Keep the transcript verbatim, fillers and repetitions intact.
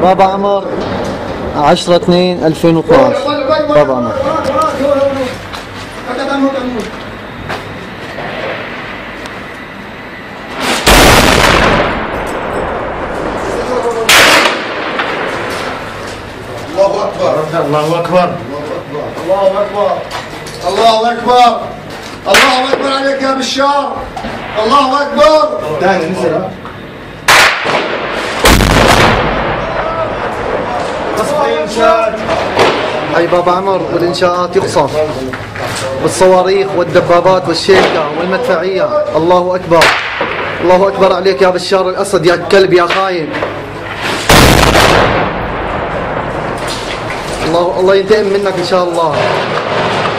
بابا عمر عشرة اثنين ألفين واثني عشر. بابا عمر. الله أكبر الله أكبر الله أكبر الله أكبر الله أكبر عليك يا بشار. الله أكبر. ثاني نزل. حي بابا عمر والإنشاءات يقصف بالصواريخ والدبابات والشيلكة والمدفعية. الله أكبر الله أكبر عليك يا بشار الأسد يا كلب يا خاين. الله الله ينتقم منك إن شاء الله.